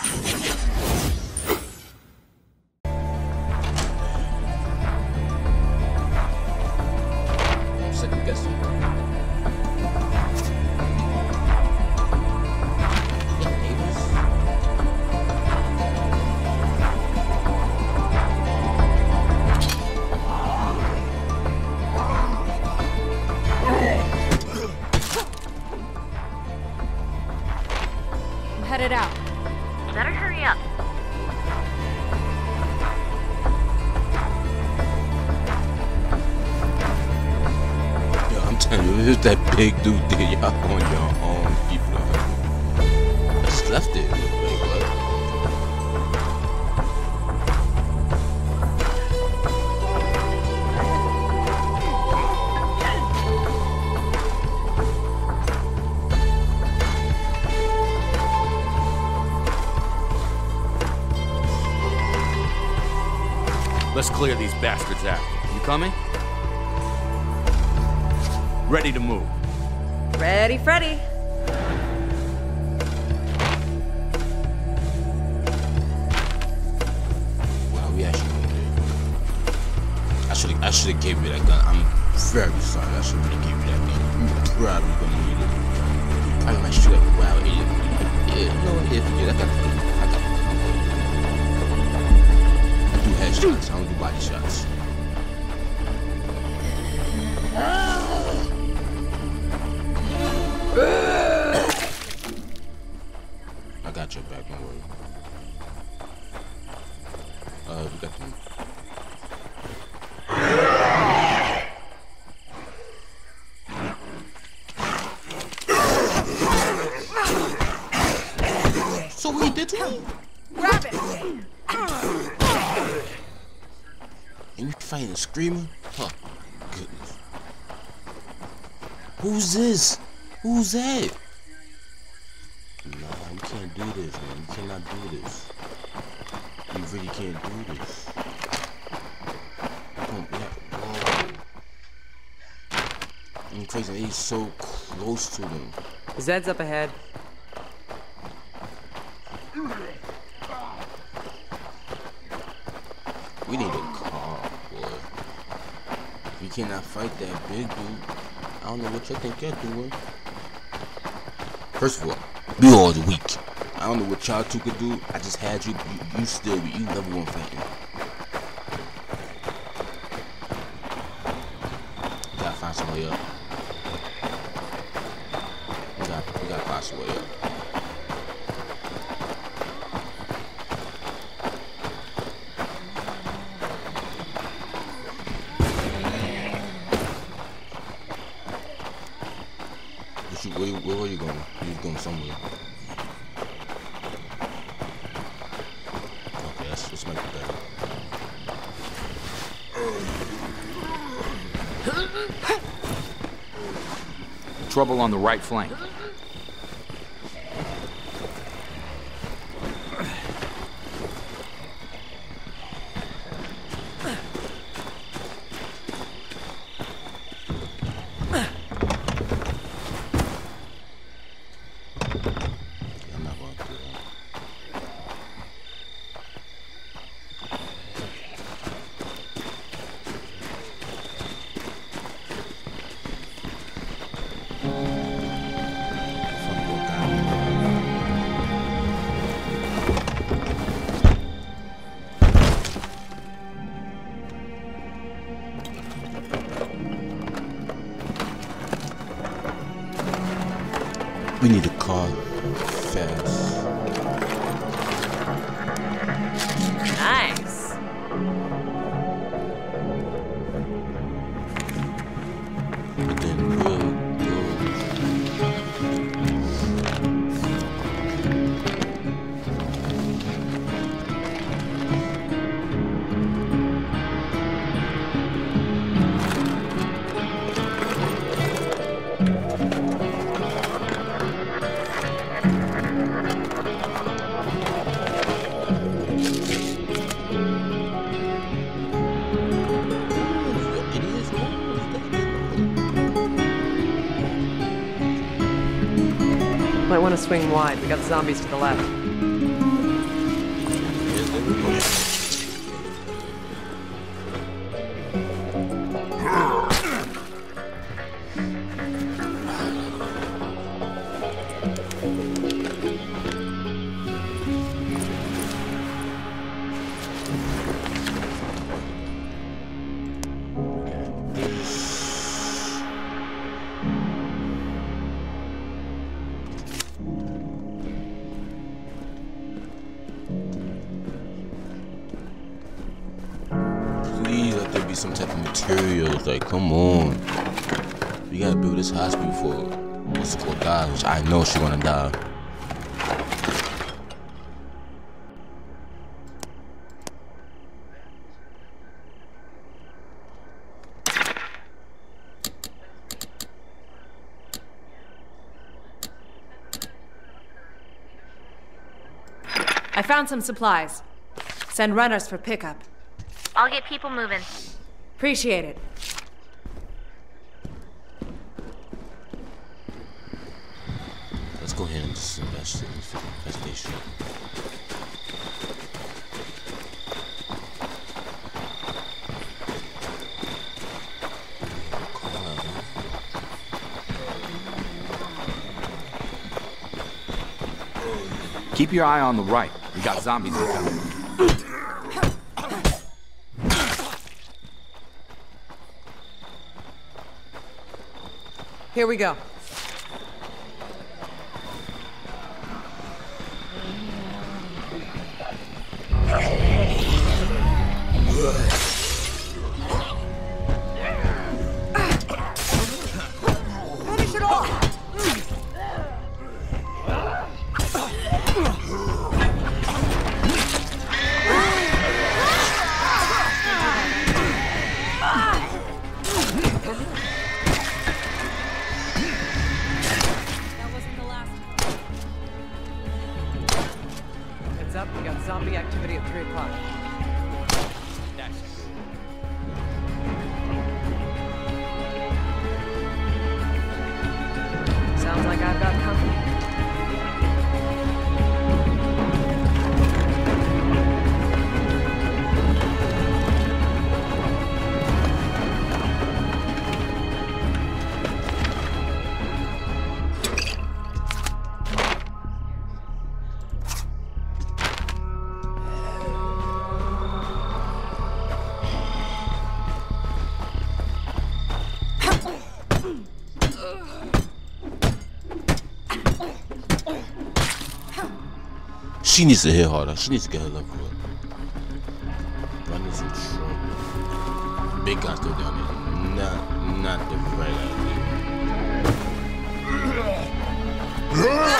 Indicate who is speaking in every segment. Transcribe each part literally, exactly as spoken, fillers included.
Speaker 1: Second guessing. Yeah, neighbors.
Speaker 2: I'm headed out.
Speaker 3: Better hurry up.
Speaker 1: Yo, I'm telling you, this is that big dude there. Y'all on your own people. I just left it. Like, what?
Speaker 4: Let's clear these bastards out. You coming? Ready to move.
Speaker 2: Ready, Freddy.
Speaker 1: Wow, we actually went there. I should have I should have gave you that gun. I'm very sorry. I should have gave you that gun. You probably gonna need it. I might shoot at the wild idiot. Yeah, no, yeah, forget it. I got it. I got it. I do headshots. I don't do body shots. I got your back, don't worry. Uh, we got them. So what he did to me?
Speaker 2: Grab it!
Speaker 1: And you fighting a screamer? Huh, goodness. Who's this? Who's that? Nah, you can't do this, man. You cannot do this. You really can't do this. Don't, yeah, whoa. I'm crazy. He's so close to them.
Speaker 5: Zed's up ahead.
Speaker 1: We need a car, boy. You cannot fight that big dude. I don't know what you think you're doing. First of all, we all the weak. I don't know what y'all two could do. I just had you. You, you still, you never won fighting. We gotta find some way up. We gotta, we gotta find some way up. But you, where, where were you going? You was going somewhere. Okay, that's just make it better.
Speaker 4: Trouble on the right flank.
Speaker 1: I'm not going to do that. Fuck your guy. We need a car fast.
Speaker 2: Nice.
Speaker 1: But then we'll go.
Speaker 5: Might want to swing wide. We got zombies to the left.
Speaker 1: be some type of materials. Like, come on. We gotta build this hospital before what's it called die, which I know she's gonna die.
Speaker 2: I found some supplies. Send runners for pickup.
Speaker 3: I'll get people moving.
Speaker 2: Appreciate it.
Speaker 1: Let's go ahead and just invest in this infestation.
Speaker 4: Keep your eye on the right. We got zombies incoming.
Speaker 2: Here we go. Finish it off! Up, we got zombie activity at three o'clock. Sounds like I've got company.
Speaker 1: She needs to hit harder. She needs to get her level up. Run into trouble. Big guys go down there. Not, not the right idea.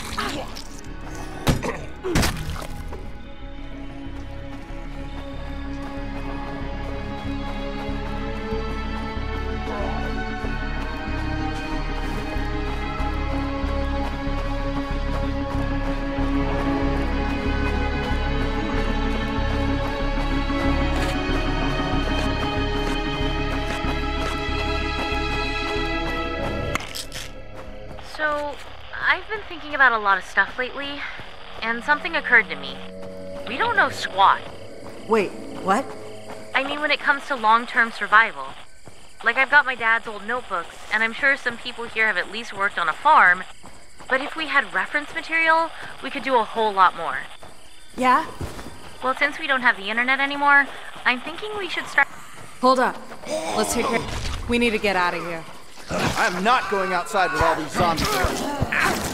Speaker 3: So, I've been thinking about a lot of stuff lately, and something occurred to me. We don't know squat.
Speaker 2: Wait, what?
Speaker 3: I mean, when it comes to long-term survival. Like, I've got my dad's old notebooks, and I'm sure some people here have at least worked on a farm, but if we had reference material, we could do a whole lot more.
Speaker 2: Yeah?
Speaker 3: Well, since we don't have the internet anymore, I'm thinking we should start...
Speaker 2: Hold up. Let's take care. We need to get out of here.
Speaker 5: I'm not going outside with all these zombies around.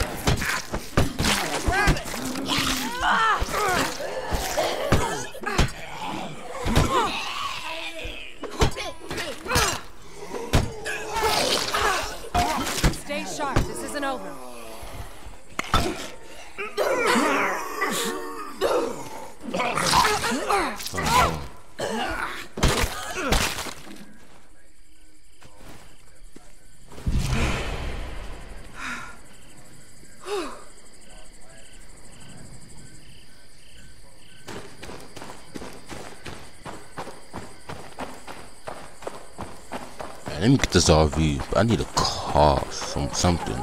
Speaker 2: Stay sharp. This isn't over.
Speaker 1: Let me get this R V. I need a car, some something.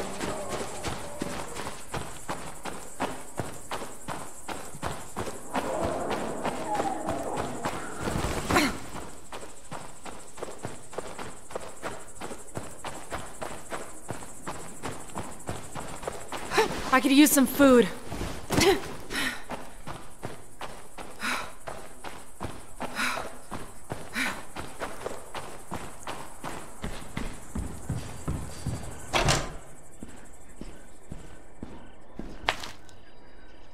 Speaker 2: I could use some food.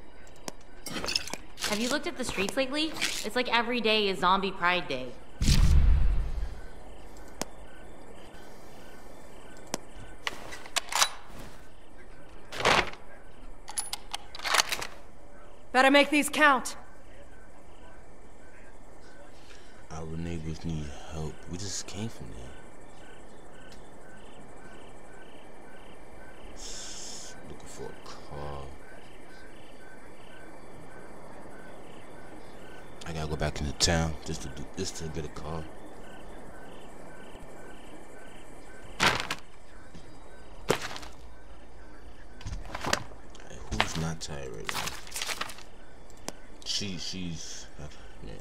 Speaker 3: Have you looked at the streets lately? It's like every day is Zombie Pride Day.
Speaker 2: Better make these count.
Speaker 1: Our neighbors need help. We just came from there. Looking for a car. I gotta go back into town just to do just to get a car. Hey, who's not tired right now? She she's man.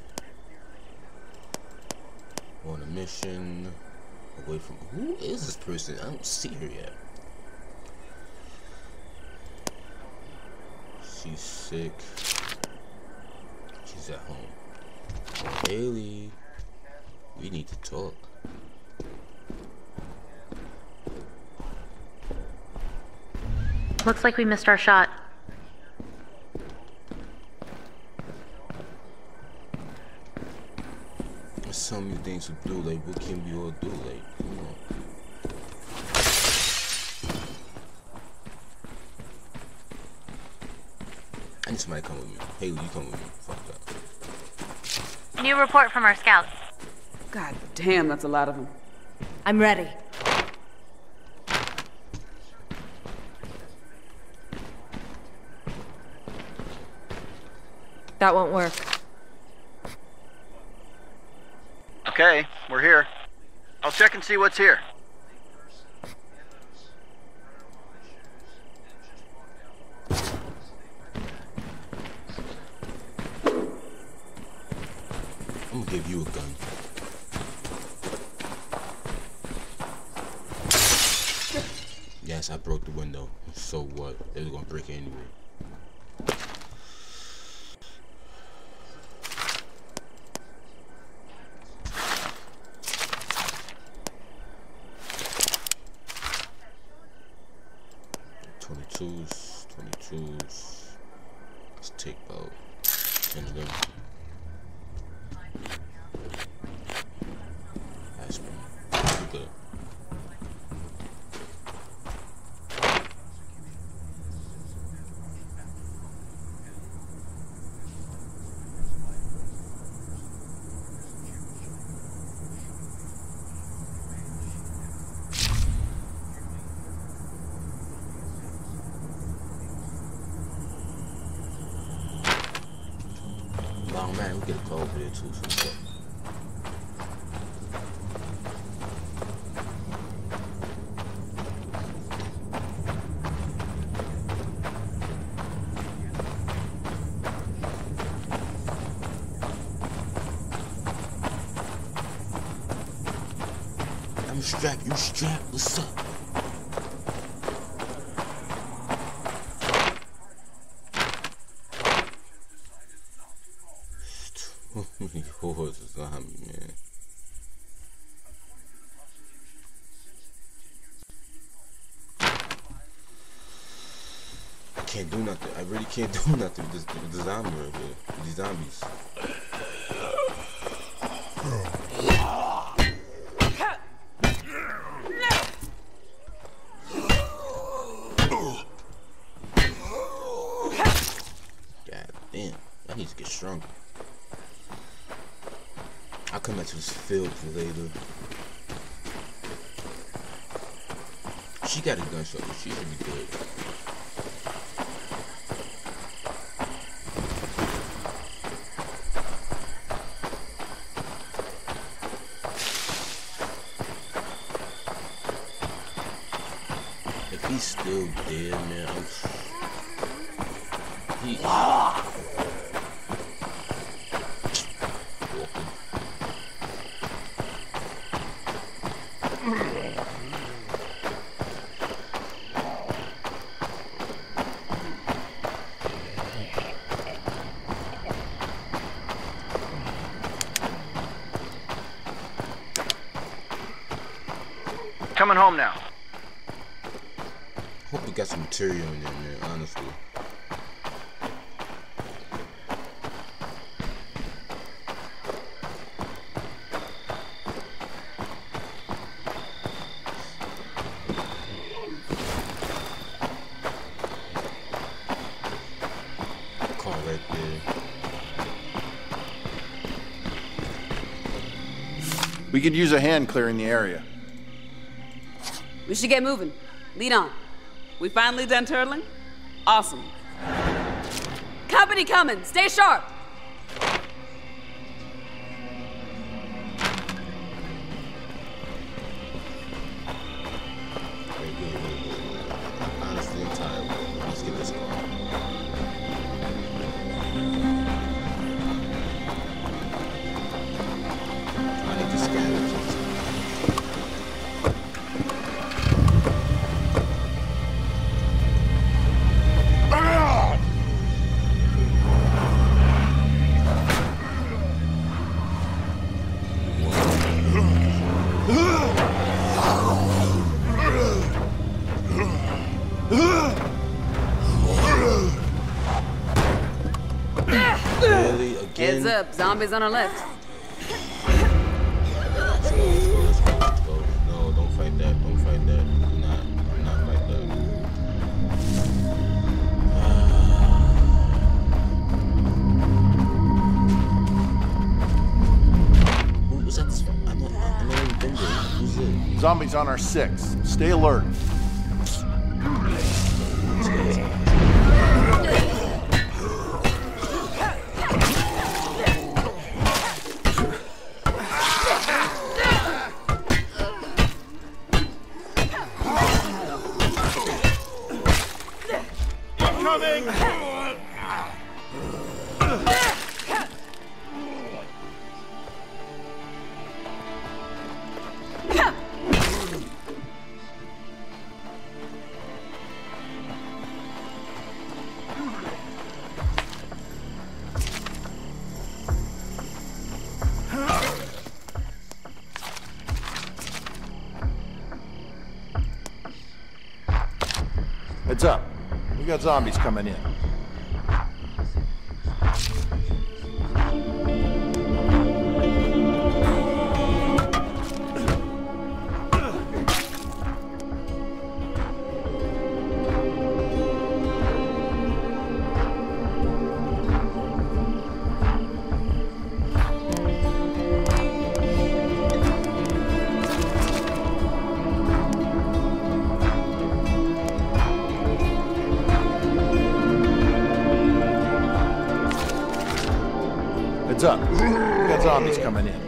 Speaker 1: On a mission away from who is this person? I don't see her yet. She's sick. She's at home. Haley, we need to talk.
Speaker 3: Looks like we missed our shot.
Speaker 1: There's so many things to do. Like, what can we all do? Like, come on. I need somebody to come with me. Haley, you come with me. Fuck that.
Speaker 3: New report from our scouts.
Speaker 6: God damn, that's a lot of them.
Speaker 2: I'm ready. That won't work.
Speaker 5: Okay, we're here. I'll check and see what's here.
Speaker 1: I'm gonna give you a gun. Yes, I broke the window. So what? They were gonna break it anyway. twenty-twos, twenty-twos. Let's take about ten of them. Aspirin. We're good. Oh man, we get a call over there too. So I'm strapped, you strapped, what's up? Horses on me, man. I can't do nothing. I really can't do nothing with this with the zombie right here. With these zombies. God damn. I need to get stronger. I'll come back to this field for later. She got a gunshot, but she should be good. If he's still dead, man, I'm... He...
Speaker 5: Coming home now.
Speaker 1: Hope we got some material in there, man, honestly. Car right there.
Speaker 5: We could use a hand clearing the area.
Speaker 6: We should get moving. Lead on. We finally done turtling? Awesome. Company coming. Stay sharp.
Speaker 1: Very good, very good. Honestly, I'm tired. Let's get this going. I need to scavenge. Really? Again?
Speaker 6: Heads up. Zombies on our left.
Speaker 1: Let's go, let's go, let's go, let's go. No, don't fight that. Don't fight that. Do not, do not fight that. Who was that? This- I know, I know you've been there. Who's it?
Speaker 5: Zombies on our six. Stay alert. Heads up. We got zombies coming in. Heads up. We got zombies coming in.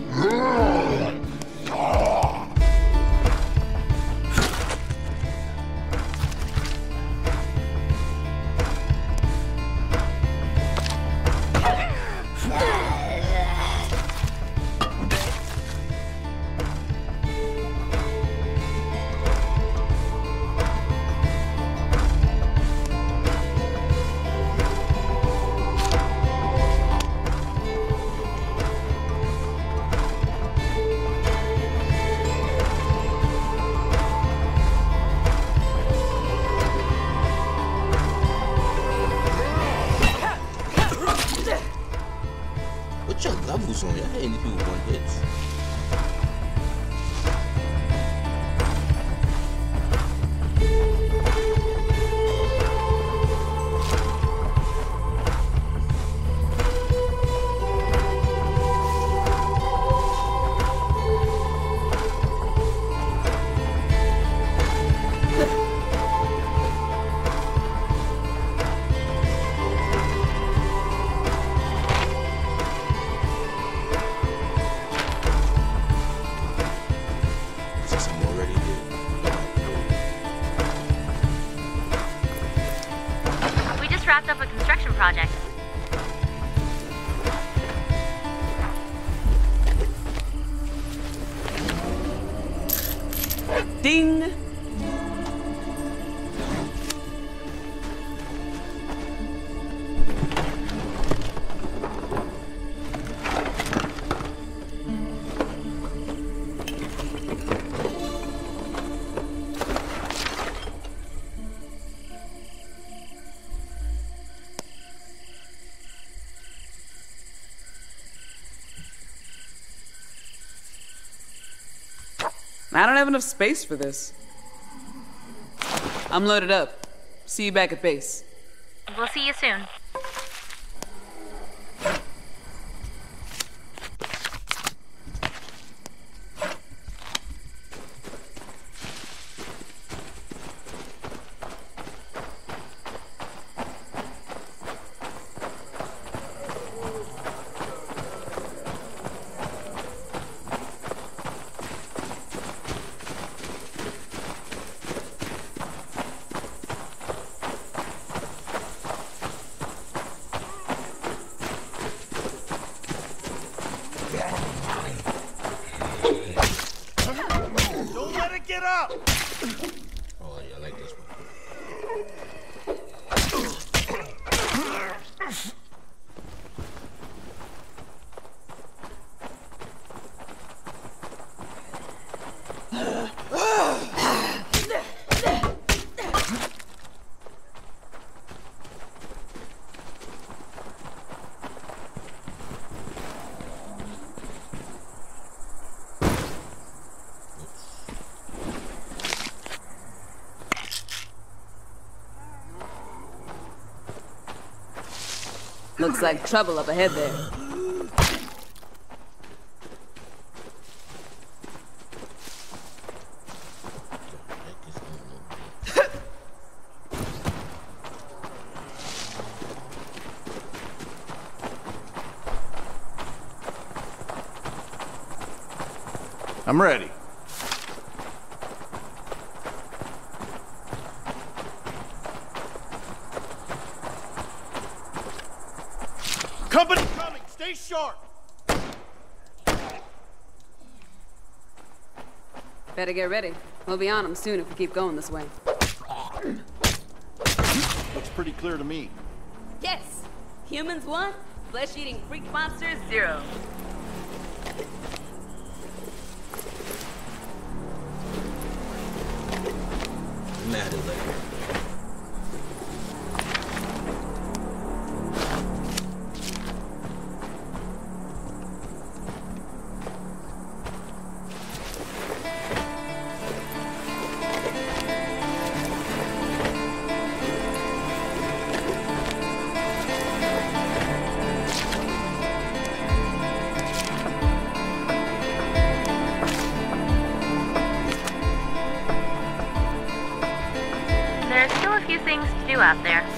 Speaker 1: What's your levels on? Y'all hitting these people one hits.
Speaker 3: Wrapped up a construction project.
Speaker 6: Ding! I don't have enough space for this. I'm loaded up. See you back at base.
Speaker 3: We'll see you soon.
Speaker 7: out!
Speaker 1: Oh yeah, I like this one.
Speaker 6: Looks like trouble up ahead there.
Speaker 7: I'm ready. Company coming! Stay sharp!
Speaker 6: Better get ready. We'll be on them soon if we keep going this way.
Speaker 7: Looks pretty clear to me.
Speaker 6: Yes! Humans one, flesh-eating freak monsters zero.
Speaker 1: Mad at like
Speaker 3: There's still a few things to do out there.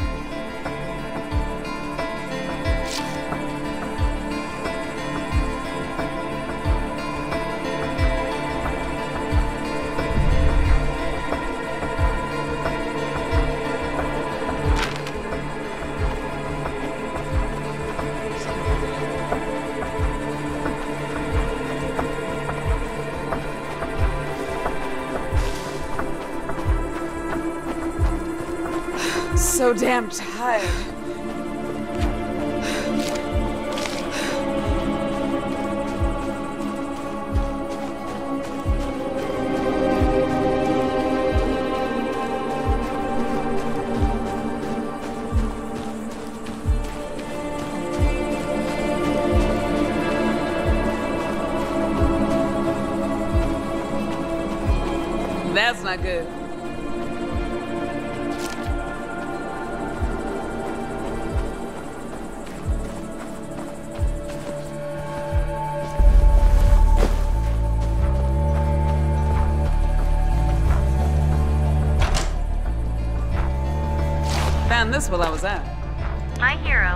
Speaker 6: So damn tired. That's not good. Found this while I was out.
Speaker 3: My hero.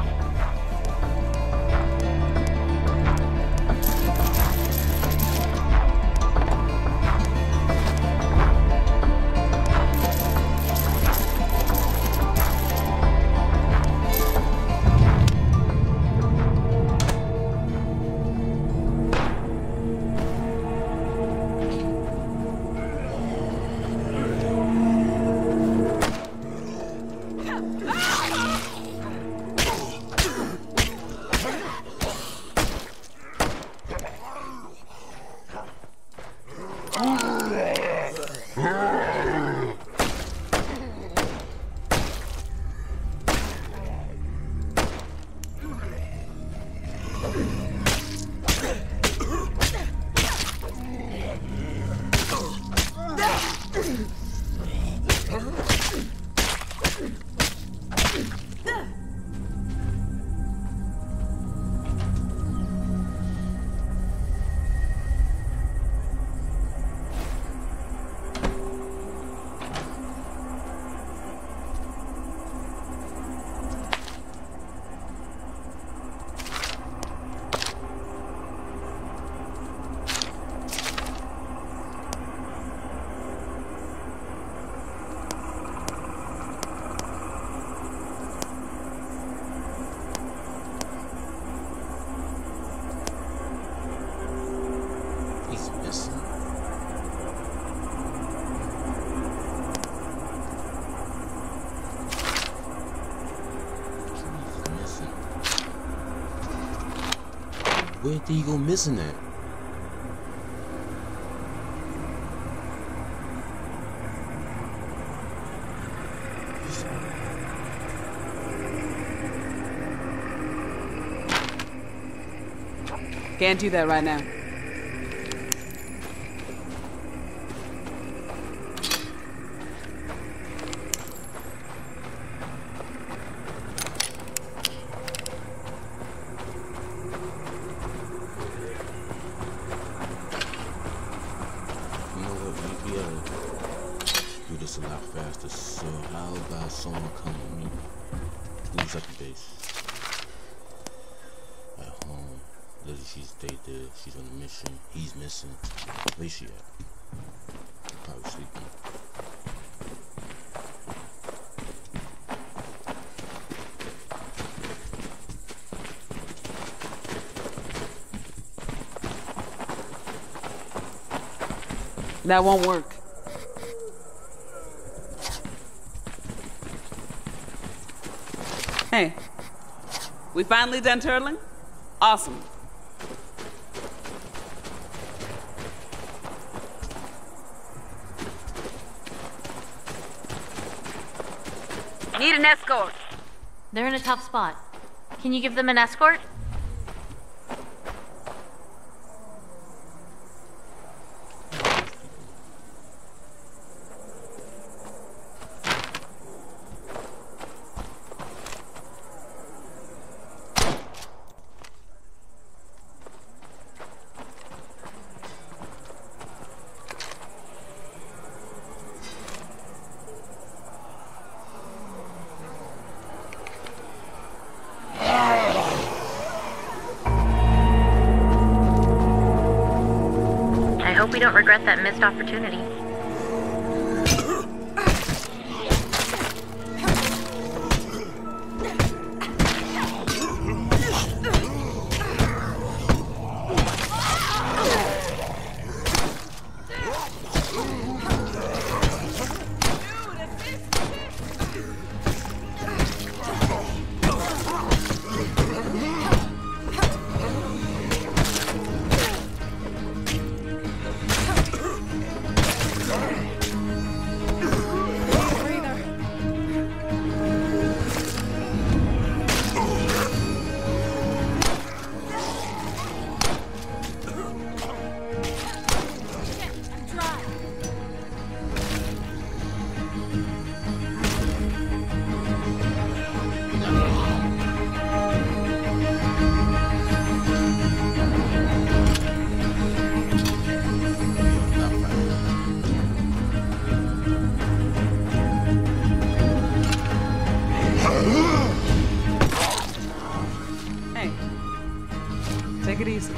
Speaker 1: Where did he go missing at?
Speaker 6: Can't do that right now.
Speaker 1: A lot faster, so how about someone come with me? Who's at the base? At home. Lily, she's stayed there. She's on a mission. He's missing. Where's she at? Probably sleeping.
Speaker 6: That won't work. Hey, we finally done turtling? Awesome. Need an escort.
Speaker 3: They're in a tough spot. Can you give them an escort? We don't regret that missed opportunity.
Speaker 6: Take it easy.